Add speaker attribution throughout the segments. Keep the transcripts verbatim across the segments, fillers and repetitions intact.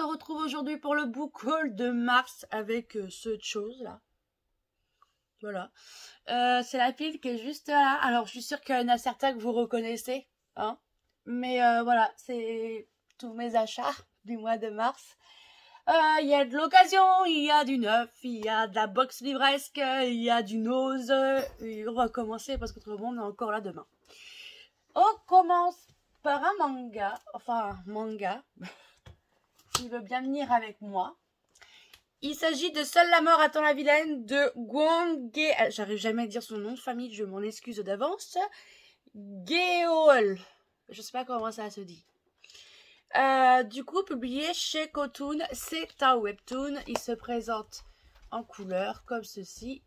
Speaker 1: retrouve aujourd'hui pour le book haul de mars avec euh, cette chose là. Voilà. Euh, c'est la pile qui est juste là. Alors je suis sûre qu'il y en a certains que vous reconnaissez. Hein. Mais euh, voilà, c'est tous mes achats du mois de mars. Il euh, y a de l'occasion, il y a du neuf, il y a de la box livresque, il y a du nose. Et on va commencer parce qu'autrement on est encore là demain. On commence par un manga, enfin un manga, qui veut bien venir avec moi. Il s'agit de Seule la mort attend la vilaine de Gwanghae, j'arrive jamais à dire son nom de famille, je m'en excuse d'avance, Geol, je sais pas comment ça se dit. Euh, du coup, publié chez Cotoon, c'est un webtoon, il se présente en couleur comme ceci.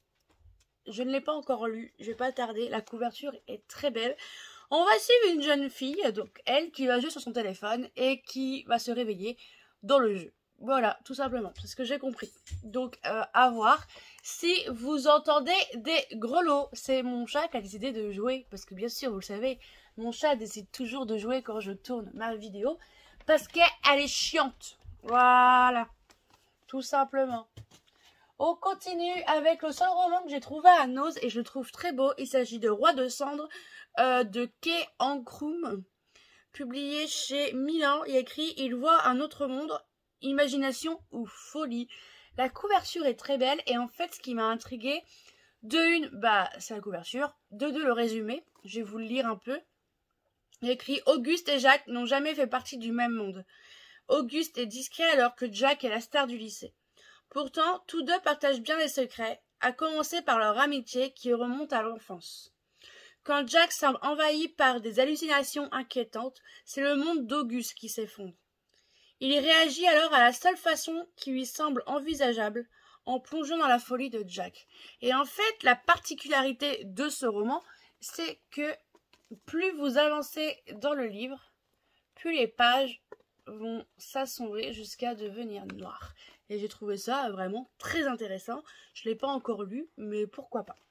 Speaker 1: Je ne l'ai pas encore lu, je vais pas tarder, la couverture est très belle. On va suivre une jeune fille, donc elle, qui va jouer sur son téléphone et qui va se réveiller dans le jeu. Voilà, tout simplement, c'est ce que j'ai compris. Donc, euh, à voir. Si vous entendez des grelots, c'est mon chat qui a décidé de jouer. Parce que bien sûr, vous le savez, mon chat décide toujours de jouer quand je tourne ma vidéo. Parce qu'elle est chiante. Voilà, tout simplement. On continue avec le seul roman que j'ai trouvé à Nose et je le trouve très beau. Il s'agit de Roi de cendres euh, de Kei Ankrum, publié chez Milan. Il écrit « Il voit un autre monde, imagination ou folie ». La couverture est très belle et en fait ce qui m'a intriguée, de une, bah c'est la couverture, de deux le résumé, je vais vous le lire un peu. Il écrit « Auguste et Jacques n'ont jamais fait partie du même monde. Auguste est discret alors que Jack est la star du lycée. Pourtant, tous deux partagent bien les secrets, à commencer par leur amitié qui remonte à l'enfance. Quand Jack semble envahi par des hallucinations inquiétantes, c'est le monde d'Auguste qui s'effondre. Il réagit alors à la seule façon qui lui semble envisageable, en plongeant dans la folie de Jack. Et en fait, la particularité de ce roman, c'est que plus vous avancez dans le livre, plus les pages vont s'assombrer jusqu'à devenir noires. Et j'ai trouvé ça vraiment très intéressant. Je ne l'ai pas encore lu, mais pourquoi pas.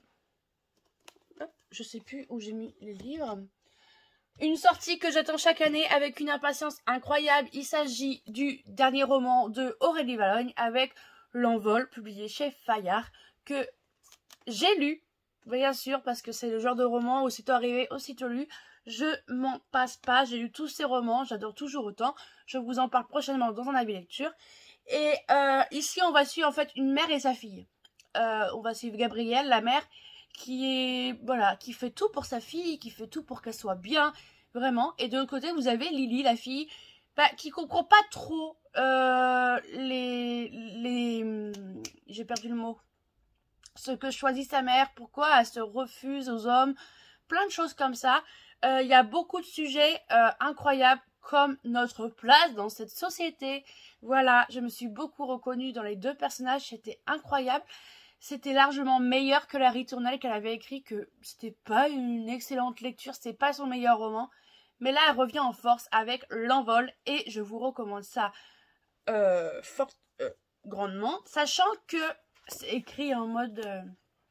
Speaker 1: Hop, je sais plus où j'ai mis les livres. Une sortie que j'attends chaque année avec une impatience incroyable. Il s'agit du dernier roman de Aurélie Valogne avec L'Envol, publié chez Fayard, que j'ai lu, bien sûr, parce que c'est le genre de roman, aussitôt arrivé, aussitôt lu. Je m'en passe pas, j'ai lu tous ces romans, j'adore toujours autant. Je vous en parle prochainement dans un avis lecture. Et euh, ici, on va suivre en fait une mère et sa fille. Euh, on va suivre Gabrielle, la mère, qui est voilà, qui fait tout pour sa fille, qui fait tout pour qu'elle soit bien, vraiment. Et de l'autre côté, vous avez Lily, la fille, bah, qui comprend pas trop euh, les les. J'ai perdu le mot. Ce que choisit sa mère, pourquoi elle se refuse aux hommes, plein de choses comme ça. Il euh, y a beaucoup de sujets euh, incroyables, comme notre place dans cette société. Voilà, je me suis beaucoup reconnue dans les deux personnages, c'était incroyable. C'était largement meilleur que la ritournelle qu'elle avait écrit, que c'était pas une excellente lecture, c'était pas son meilleur roman. Mais là, elle revient en force avec L'Envol et je vous recommande ça euh, fort, euh, grandement, sachant que c'est écrit en mode... Euh,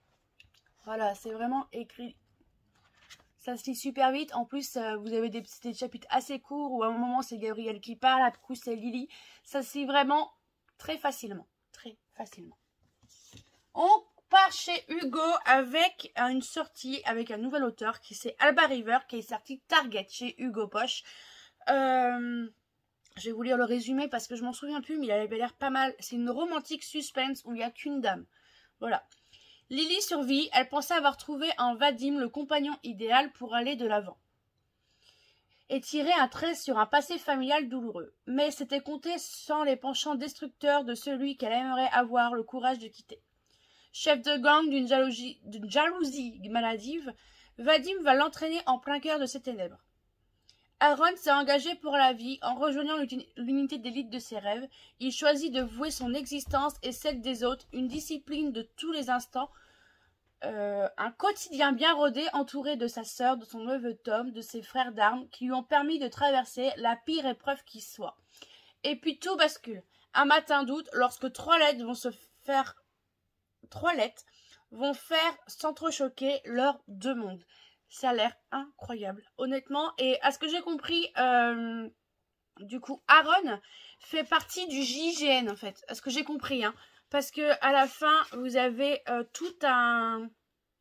Speaker 1: voilà, c'est vraiment écrit... Ça se lit super vite. En plus, euh, vous avez des petits chapitres assez courts où à un moment c'est Gabrielle qui parle, à coup c'est Lily. Ça se lit vraiment très facilement. Très facilement. On part chez Hugo avec une sortie avec un nouvel auteur qui c'est Alba River qui est sorti Target chez Hugo Poche. Euh, je vais vous lire le résumé parce que je m'en souviens plus, mais il avait l'air pas mal. C'est une romantique suspense où il n'y a qu'une dame. Voilà. Lily survit, elle pensait avoir trouvé en Vadim le compagnon idéal pour aller de l'avant et tirer un trait sur un passé familial douloureux. Mais c'était compter sans les penchants destructeurs de celui qu'elle aimerait avoir le courage de quitter. Chef de gang d'une jalousie, d'une jalousie maladive, Vadim va l'entraîner en plein cœur de ses ténèbres. Aaron s'est engagé pour la vie en rejoignant l'unité d'élite de ses rêves. Il choisit de vouer son existence et celle des autres, une discipline de tous les instants, euh, un quotidien bien rodé entouré de sa sœur, de son neveu Tom, de ses frères d'armes qui lui ont permis de traverser la pire épreuve qui soit. Et puis tout bascule. Un matin d'août, lorsque trois lettres vont se faire... Trois lettres vont faire s'entrechoquer leurs deux mondes. Ça a l'air incroyable, honnêtement. Et à ce que j'ai compris, euh, du coup, Aaron fait partie du J G N, en fait. À ce que j'ai compris, hein. Parce que à la fin, vous avez euh, tout un...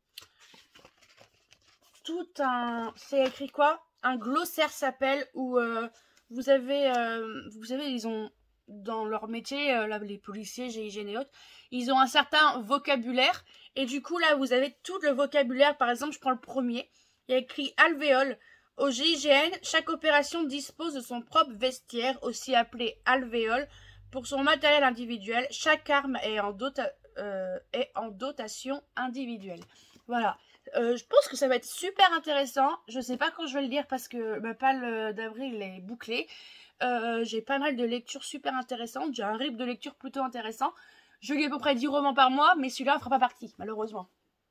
Speaker 1: Tout un... C'est écrit quoi? Un glossaire s'appelle, où euh, vous avez... Euh, vous savez, ils ont... Dans leur métier, euh, là, les policiers, G I G N et autres, ils ont un certain vocabulaire. Et du coup, là, vous avez tout le vocabulaire. Par exemple, je prends le premier. Il y a écrit alvéole. Au G I G N, chaque opération dispose de son propre vestiaire, aussi appelé alvéole. Pour son matériel individuel, chaque arme est en, dota euh, est en dotation individuelle. Voilà. Euh, je pense que ça va être super intéressant. Je sais pas quand je vais le lire parce que ma palle d'avril est bouclée. Euh, j'ai pas mal de lectures super intéressantes. J'ai un rythme de lecture plutôt intéressant. Je lis à peu près dix romans par mois, mais celui-là ne fera pas partie, malheureusement.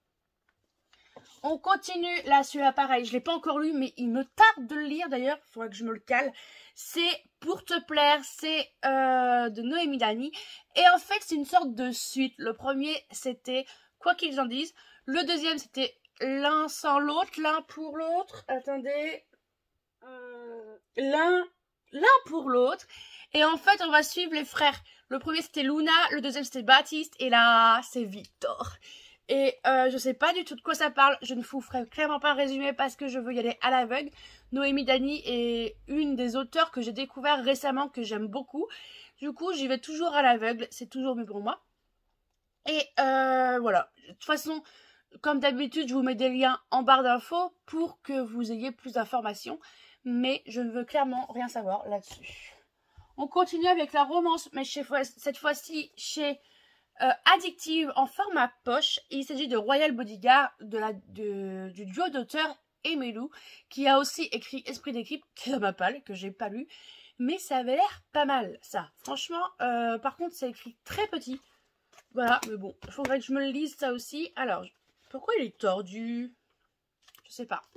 Speaker 1: On continue, là, celui-là, pareil, je ne l'ai pas encore lu, mais il me tarde de le lire, d'ailleurs, il faudra que je me le cale. C'est Pour te plaire, c'est euh, de Noémie Dany, et en fait, c'est une sorte de suite. Le premier, c'était Quoi qu'ils en disent. Le deuxième, c'était L'un sans l'autre, l'un pour l'autre. Attendez. Euh, l'un, l'un pour l'autre. Et en fait, on va suivre les frères. Le premier, c'était Luna, le deuxième, c'était Baptiste, et là, c'est Victor. Et euh, je sais pas du tout de quoi ça parle. Je ne vous ferai clairement pas un résumé parce que je veux y aller à l'aveugle. Noémie Dany est une des auteurs que j'ai découvert récemment, que j'aime beaucoup. Du coup, j'y vais toujours à l'aveugle. C'est toujours mieux pour moi. Et euh, voilà. De toute façon, comme d'habitude, je vous mets des liens en barre d'infos pour que vous ayez plus d'informations. Mais je ne veux clairement rien savoir là-dessus. On continue avec la romance, mais chez, cette fois-ci chez... Euh, Addictive en format poche. Il s'agit de Royal Bodyguard de la, de, du duo d'auteurs Emilou, qui a aussi écrit Esprit d'équipe, qui est dans ma palle, que j'ai pas lu, mais ça avait l'air pas mal, ça. Franchement, euh, par contre, c'est écrit très petit. Voilà, mais bon, il faudrait que je me le lise, ça aussi. Alors, pourquoi il est tordu? Je sais pas.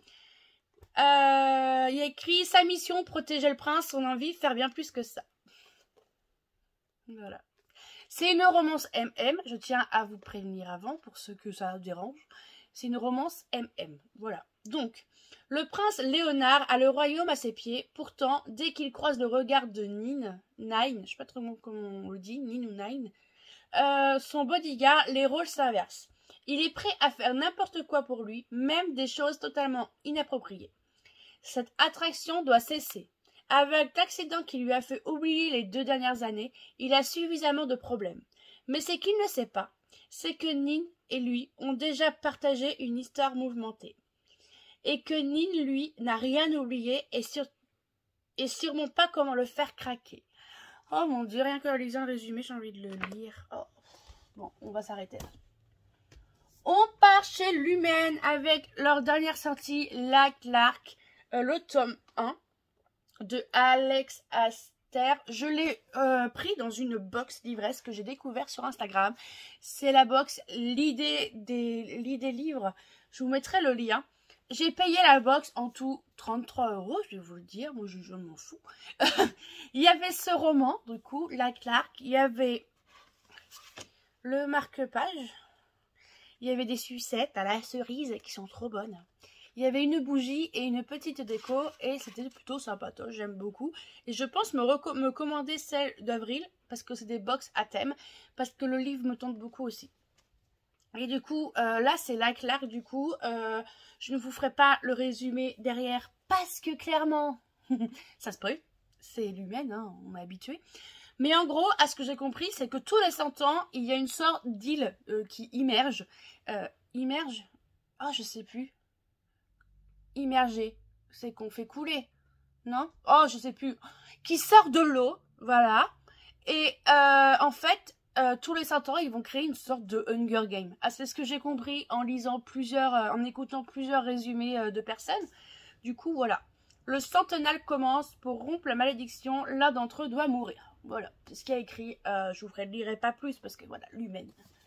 Speaker 1: Euh, il y a écrit sa mission, protéger le prince, son envie, faire bien plus que ça. Voilà. C'est une romance M M, je tiens à vous prévenir avant, pour ceux que ça dérange. C'est une romance M M, voilà. Donc, le prince Léonard a le royaume à ses pieds. Pourtant, dès qu'il croise le regard de Nine, Nine, je sais pas trop comment on le dit, Nine ou Nine, euh, son bodyguard, les rôles s'inversent. Il est prêt à faire n'importe quoi pour lui, même des choses totalement inappropriées. Cette attraction doit cesser. Avec l'accident qui lui a fait oublier les deux dernières années, il a suffisamment de problèmes. Mais ce qu'il ne sait pas, c'est que Nine et lui ont déjà partagé une histoire mouvementée. Et que Nine, lui, n'a rien oublié et, sur... et sûrement pas comment le faire craquer. Oh mon Dieu, rien qu'en lisant le résumé, j'ai envie de le lire. Oh. Bon, on va s'arrêter là. On part chez Lumen avec leur dernière sortie, La Clark, euh, le tome un. De Alex Aster. Je l'ai euh, pris dans une box d'ivresse que j'ai découvert sur Instagram. C'est la box l'idée des, l'idée livres. Je vous mettrai le lien. J'ai payé la box en tout trente-trois euros, je vais vous le dire. Moi, je, je m'en fous. Il y avait ce roman, du coup, La Clark. Il y avait le marque-page. Il y avait des sucettes à la cerise qui sont trop bonnes. Il y avait une bougie et une petite déco et c'était plutôt sympatoche, j'aime beaucoup. Et je pense me, me commander celle d'avril parce que c'est des box à thème, parce que le livre me tente beaucoup aussi. Et du coup, euh, là c'est La Clark, du coup, euh, je ne vous ferai pas le résumé derrière parce que clairement, ça spoil, c'est Lumen, hein, on est habitué. Mais en gros, à ce que j'ai compris, c'est que tous les cent ans, il y a une sorte d'île euh, qui immerge. Euh, immerge Ah, oh, je sais plus. Immerger, c'est qu'on fait couler, non? Oh, je sais plus. Qui sort de l'eau, voilà. Et euh, en fait, euh, tous les cent ans, ils vont créer une sorte de Hunger Game. Ah, c'est ce que j'ai compris en lisant plusieurs, euh, en écoutant plusieurs résumés euh, de personnes. Du coup, voilà. Le centennal commence pour rompre la malédiction. L'un d'entre eux doit mourir. Voilà, c'est ce qu'il y a écrit. Euh, je vous ferai, lirai pas plus parce que voilà, Lumen.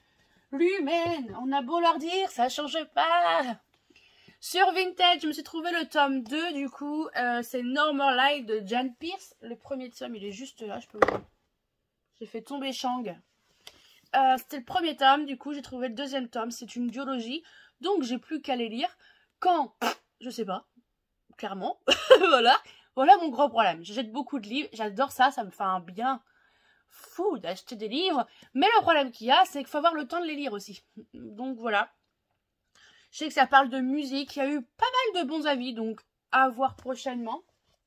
Speaker 1: Lumen, on a beau leur dire, ça change pas. Sur Vintage, je me suis trouvé le tome deux, du coup, euh, c'est Normal Life de Jan Pierce. Le premier tome, il est juste là, je peux vous... J'ai fait tomber Shang. Euh, C'était le premier tome, du coup, j'ai trouvé le deuxième tome. C'est une duologie, donc j'ai plus qu'à les lire. Quand? Je sais pas, clairement. Voilà. Voilà mon gros problème. J'achète beaucoup de livres, j'adore ça, ça me fait un bien fou d'acheter des livres. Mais le problème qu'il y a, c'est qu'il faut avoir le temps de les lire aussi. Donc voilà. Je sais que ça parle de musique, il y a eu pas mal de bons avis, donc à voir prochainement.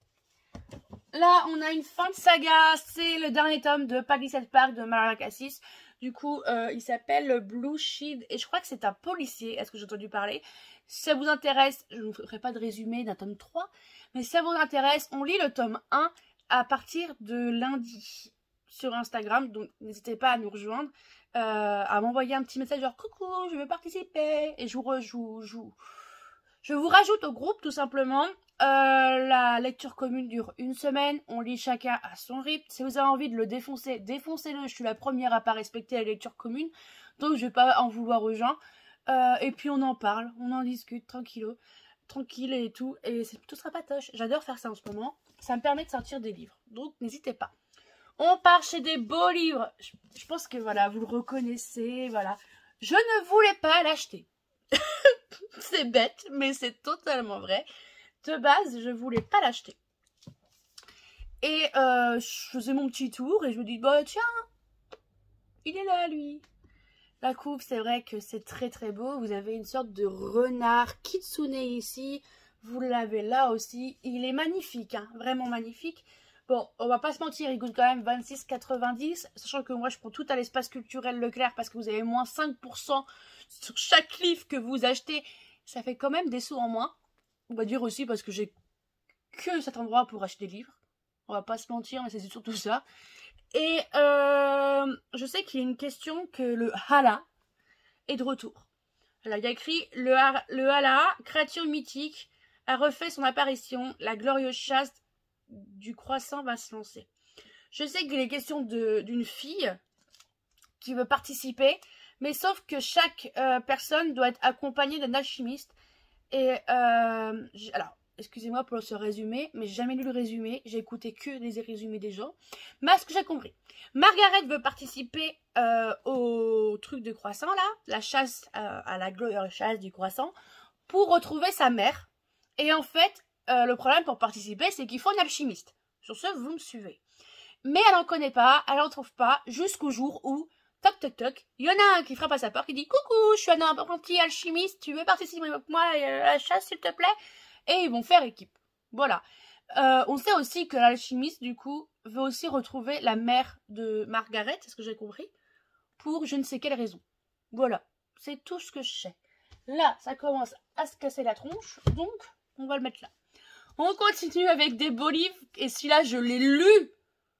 Speaker 1: Là, on a une fin de saga, c'est le dernier tome de Palisade Park de Mara Cassis. Du coup, euh, il s'appelle Blue Shield et je crois que c'est un policier, est-ce que j'ai entendu parler? Si ça vous intéresse, je ne vous ferai pas de résumé d'un tome trois, mais si ça vous intéresse, on lit le tome un à partir de lundi sur Instagram, donc n'hésitez pas à nous rejoindre, euh, à m'envoyer un petit message genre « Coucou, je veux participer » et je vous, re, je, vous, je, vous, je vous rajoute au groupe tout simplement. Euh, la lecture commune dure une semaine, on lit chacun à son rythme. Si vous avez envie de le défoncer, défoncez-le. Je suis la première à pas respecter la lecture commune, donc je vais pas en vouloir aux gens. Euh, et puis on en parle, on en discute tranquillo, tranquille et tout, et tout sera patoche. J'adore faire ça en ce moment, ça me permet de sortir des livres, donc n'hésitez pas. On part chez des beaux livres, je, je pense que voilà, vous le reconnaissez, voilà. Je ne voulais pas l'acheter. C'est bête, mais c'est totalement vrai. De base, je voulais pas l'acheter. Et euh, je faisais mon petit tour et je me dis, bah tiens, il est là lui. La couve, c'est vrai que c'est très très beau. Vous avez une sorte de renard kitsune ici. Vous l'avez là aussi. Il est magnifique, hein, vraiment magnifique. Bon, on va pas se mentir, il coûte quand même vingt-six quatre-vingt-dix. Sachant que moi, je prends tout à l'espace culturel Leclerc parce que vous avez moins cinq pour cent sur chaque livre que vous achetez. Ça fait quand même des sous en moins. On va dire aussi parce que j'ai que cet endroit pour acheter des livres. On va pas se mentir, mais c'est surtout ça. Et euh, je sais qu'il y a une question que le Hala est de retour. Là, il y a écrit le, le Hala, créature mythique, a refait son apparition. La glorieuse chasse du croissant va se lancer. Je sais qu'il est question d'une fille qui veut participer, mais sauf que chaque euh, personne doit être accompagnée d'un alchimiste. Et euh, alors, excusez-moi pour ce résumé, mais j'ai jamais lu le résumé, j'ai écouté que les résumés des gens. Mais à ce que j'ai compris, Margaret veut participer euh, au truc de croissant là, la chasse euh, à la glorieuse chasse du croissant, pour retrouver sa mère. Et en fait, euh, le problème pour participer, c'est qu'il faut un alchimiste. Sur ce, vous me suivez. Mais elle n'en connaît pas, elle n'en trouve pas, jusqu'au jour où toc toc toc, il y en a un qui frappe à sa porte, qui dit « Coucou, je suis un apprenti alchimiste, tu veux participer avec moi à la chasse s'il te plaît ?» Et ils vont faire équipe. Voilà. Euh, on sait aussi que l'alchimiste, du coup, veut aussi retrouver la mère de Margaret, c'est ce que j'ai compris, pour je ne sais quelle raison. Voilà. C'est tout ce que je sais. Là, ça commence à se casser la tronche, donc on va le mettre là. On continue avec des beaux livres, et celui-là, je l'ai lu.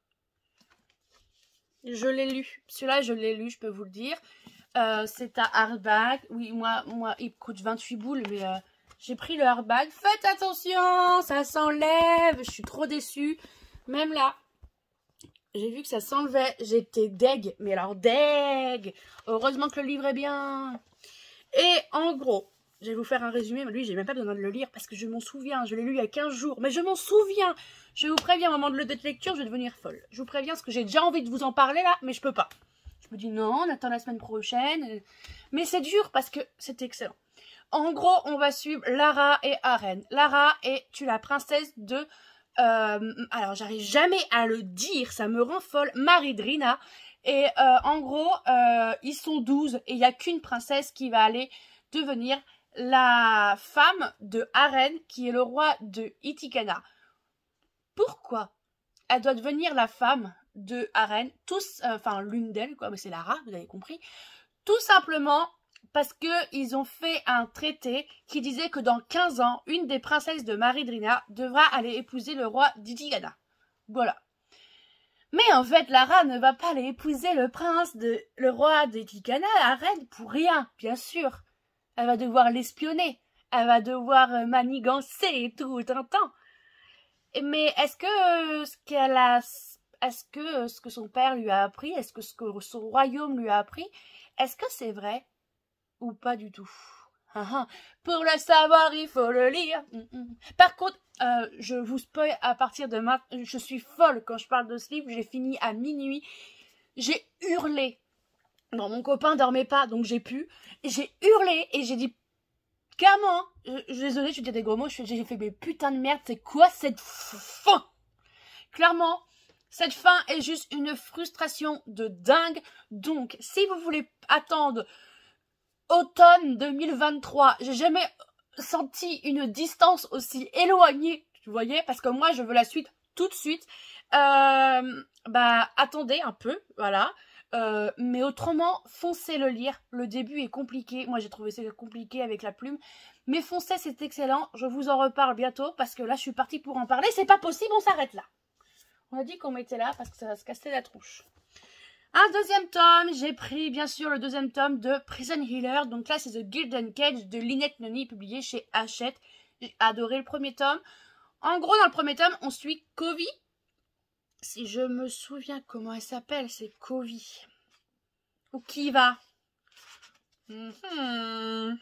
Speaker 1: Je l'ai lu. Celui-là, je l'ai lu, je peux vous le dire. Euh, c'est un hardback. Oui, moi, moi, il coûte vingt-huit boules, mais euh, j'ai pris le hardback. Faites attention, ça s'enlève. Je suis trop déçue. Même là, j'ai vu que ça s'enlevait. J'étais deg. Mais alors, deg. Heureusement que le livre est bien. Et en gros, je vais vous faire un résumé. Mais lui, j'ai même pas besoin de le lire parce que je m'en souviens. Je l'ai lu il y a quinze jours. Mais je m'en souviens. Je vous préviens, au moment de la lecture, je vais devenir folle. Je vous préviens parce que j'ai déjà envie de vous en parler là, mais je peux pas. Je me dis non, on attend la semaine prochaine. Mais c'est dur parce que c'est excellent. En gros, on va suivre Lara et Aren. Lara est la princesse de... Euh, alors, j'arrive jamais à le dire, ça me rend folle. Maridrina. Et euh, en gros, euh, ils sont douze et il n'y a qu'une princesse qui va aller devenir la femme de Aren, qui est le roi de Itikana. Pourquoi elle doit devenir la femme de Aren? Tous, euh, enfin l'une d'elles, quoi, mais c'est Lara, vous avez compris. Tout simplement parce qu'ils ont fait un traité qui disait que dans quinze ans, une des princesses de Maridrina devra aller épouser le roi d'Itikana. Voilà. Mais en fait, Lara ne va pas aller épouser le prince de le roi d'Itikana, Aren, pour rien, bien sûr. Elle va devoir l'espionner. Elle va devoir manigancer et tout un temps. Mais est-ce que ce qu'elle a, est-ce que ce que son père lui a appris, est-ce que ce que son royaume lui a appris, est-ce que c'est vrai ou pas du tout? Pour le savoir, il faut le lire. Par contre, euh, je vous spoil à partir de maintenant. Je suis folle quand je parle de ce livre. J'ai fini à minuit. J'ai hurlé. Bon, mon copain dormait pas, donc j'ai pu. J'ai hurlé et j'ai dit Clairement, je, je suis désolée, je dis des gros mots, j'ai fait mes putains de merde, c'est quoi cette fin? Clairement, cette fin est juste une frustration de dingue. Donc, si vous voulez attendre automne deux mille vingt-trois, j'ai jamais senti une distance aussi éloignée, vous voyez, parce que moi, je veux la suite tout de suite. Euh, bah, attendez un peu, voilà. Euh, mais autrement, foncez le lire. Le début est compliqué. Moi, j'ai trouvé ça compliqué avec la plume. Mais foncez, c'est excellent. Je vous en reparle bientôt parce que là, je suis partie pour en parler. C'est pas possible, on s'arrête là. On a dit qu'on mettait là parce que ça va se casser la tronche. Un deuxième tome. J'ai pris, bien sûr, le deuxième tome de Prison Healer. Donc là, c'est The Golden Cage de Lynette Noni, publié chez Hachette. J'ai adoré le premier tome. En gros, dans le premier tome, on suit Covey. Si je me souviens comment elle s'appelle, c'est Covey. Ou Kiva. Mm-hmm.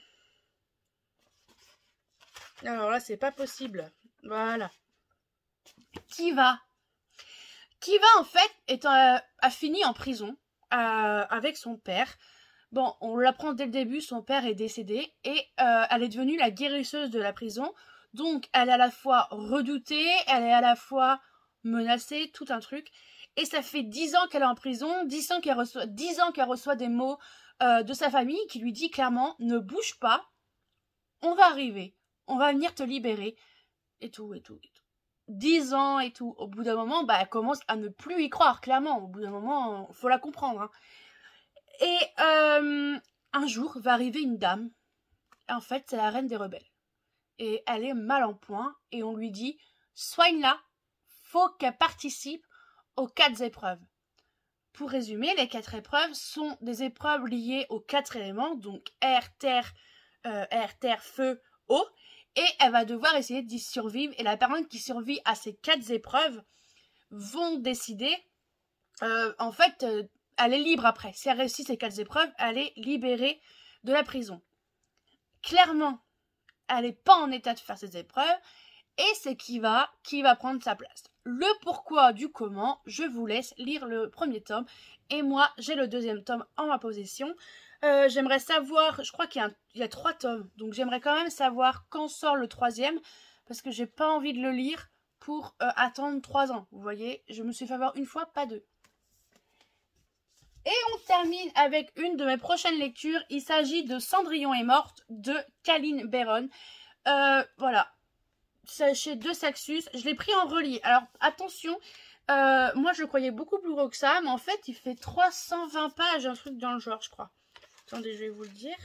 Speaker 1: Alors là, c'est pas possible. Voilà. Kiva. Kiva, en fait, est, euh, a fini en prison euh, avec son père. Bon, on l'apprend dès le début, son père est décédé. Et euh, elle est devenue la guérisseuse de la prison. Donc, elle est à la fois redoutée, elle est à la fois menacée, tout un truc. Et ça fait dix ans qu'elle est en prison, dix ans qu'elle reçoit, dix ans qu'elle reçoit des mots euh, de sa famille qui lui dit clairement, ne bouge pas, on va arriver, on va venir te libérer, et tout, et tout, et tout. Dix ans et tout. Au bout d'un moment, bah, elle commence à ne plus y croire, clairement. Au bout d'un moment, faut la comprendre. Hein. Et euh, un jour, va arriver une dame. En fait, c'est la reine des rebelles. Et elle est mal en point, et on lui dit, soigne-la, faut qu'elle participe aux quatre épreuves. Pour résumer, les quatre épreuves sont des épreuves liées aux quatre éléments, donc air, terre, euh, air, terre, feu, eau, et elle va devoir essayer d'y survivre, et la personne qui survit à ces quatre épreuves vont décider, euh, en fait, euh, elle est libre après. Si elle réussit ces quatre épreuves, elle est libérée de la prison. Clairement, elle n'est pas en état de faire ces épreuves, et c'est qui va, qui va prendre sa place. Le pourquoi du comment, je vous laisse lire le premier tome. Et moi, j'ai le deuxième tome en ma possession. Euh, j'aimerais savoir, je crois qu'il y a, un, il y a trois tomes. Donc j'aimerais quand même savoir quand sort le troisième. Parce que j'ai pas envie de le lire pour euh, attendre trois ans. Vous voyez, je me suis fait avoir une fois, pas deux. Et on termine avec une de mes prochaines lectures. Il s'agit de Cendrillon est morte de Kaline Béron. Euh, voilà. C'est chez De Saxus. Je l'ai pris en relié. Alors, attention, euh, moi je le croyais beaucoup plus gros que ça, mais en fait, il fait trois cent vingt pages, un truc dans le genre, je crois. Attendez, je vais vous le dire.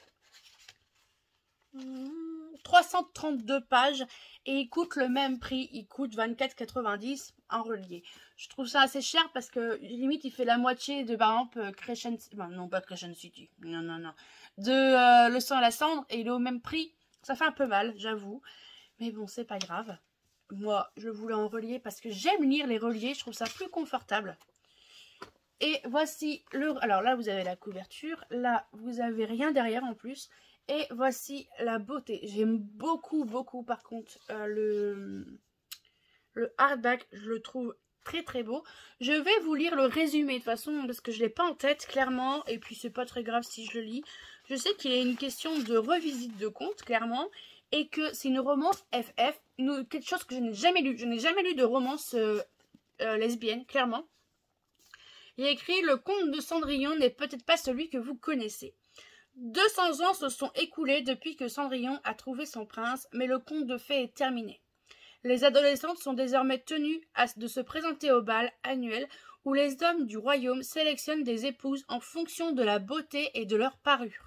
Speaker 1: trois cent trente-deux pages et il coûte le même prix. Il coûte vingt-quatre quatre-vingt-dix en relié. Je trouve ça assez cher parce que limite, il fait la moitié de, par exemple, Crescent... Enfin, non, pas Crescent City. Non, non, non. De euh, Le sang et la cendre et il est au même prix. Ça fait un peu mal, j'avoue. Mais bon, c'est pas grave. Moi, je voulais en relier parce que j'aime lire les reliés. Je trouve ça plus confortable. Et voici le... Alors là, vous avez la couverture. Là, vous avez rien derrière en plus. Et voici la beauté. J'aime beaucoup, beaucoup par contre euh, le... le hardback. Je le trouve très, très beau. Je vais vous lire le résumé de toute façon parce que je ne l'ai pas en tête clairement. Et puis, c'est pas très grave si je le lis. Je sais qu'il y a une question de revisite de conte, clairement. Et que c'est une romance F F, une, quelque chose que je n'ai jamais lu. Je n'ai jamais lu de romance euh, euh, lesbienne, clairement. Il y a écrit « Le conte de Cendrillon n'est peut-être pas celui que vous connaissez. deux cents ans se sont écoulés depuis que Cendrillon a trouvé son prince, mais le conte de fées est terminé. Les adolescentes sont désormais tenues à, de se présenter au bal annuel où les hommes du royaume sélectionnent des épouses en fonction de la beauté et de leur parure.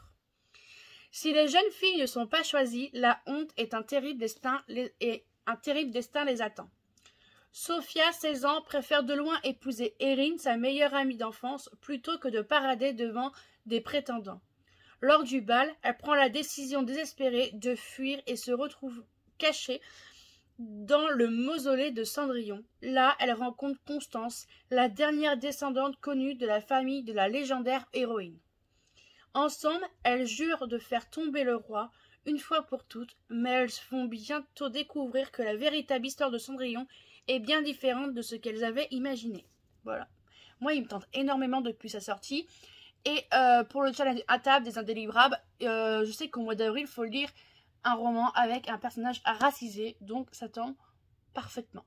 Speaker 1: Si les jeunes filles ne sont pas choisies, la honte est un terrible destin les, et un terrible destin les attend. Sophia, seize ans, préfère de loin épouser Erin, sa meilleure amie d'enfance, plutôt que de parader devant des prétendants. Lors du bal, elle prend la décision désespérée de fuir et se retrouve cachée dans le mausolée de Cendrillon. Là, elle rencontre Constance, la dernière descendante connue de la famille de la légendaire héroïne. Ensemble, elles jurent de faire tomber le roi, une fois pour toutes, mais elles vont bientôt découvrir que la véritable histoire de Cendrillon est bien différente de ce qu'elles avaient imaginé. Voilà. Moi, il me tente énormément depuis sa sortie. Et euh, pour le challenge à table des indélivrables, euh, je sais qu'au mois d'avril, il faut le lire un roman avec un personnage racisé, donc ça tombe parfaitement.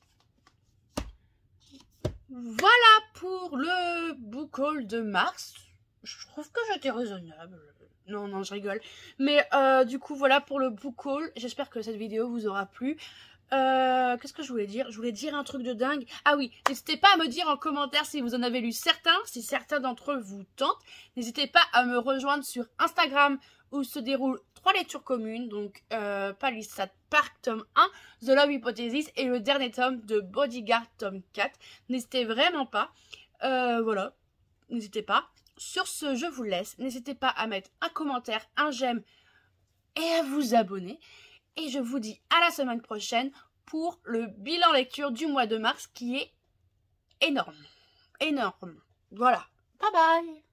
Speaker 1: Voilà pour le book haul de mars. Je trouve que j'étais raisonnable. Non, non, je rigole. Mais euh, du coup, voilà pour le book haul. J'espère que cette vidéo vous aura plu. Euh, Qu'est-ce que je voulais dire? Je voulais dire un truc de dingue. Ah oui, n'hésitez pas à me dire en commentaire si vous en avez lu certains, si certains d'entre eux vous tentent. N'hésitez pas à me rejoindre sur Instagram où se déroulent trois lectures communes. Donc, euh, Palissade Park, tome un, The Love Hypothesis et le dernier tome de Bodyguard, tome quatre. N'hésitez vraiment pas. Euh, voilà, n'hésitez pas. Sur ce, je vous laisse. N'hésitez pas à mettre un commentaire, un j'aime et à vous abonner. Et je vous dis à la semaine prochaine pour le bilan lecture du mois de mars qui est énorme. Énorme. Voilà. Bye bye.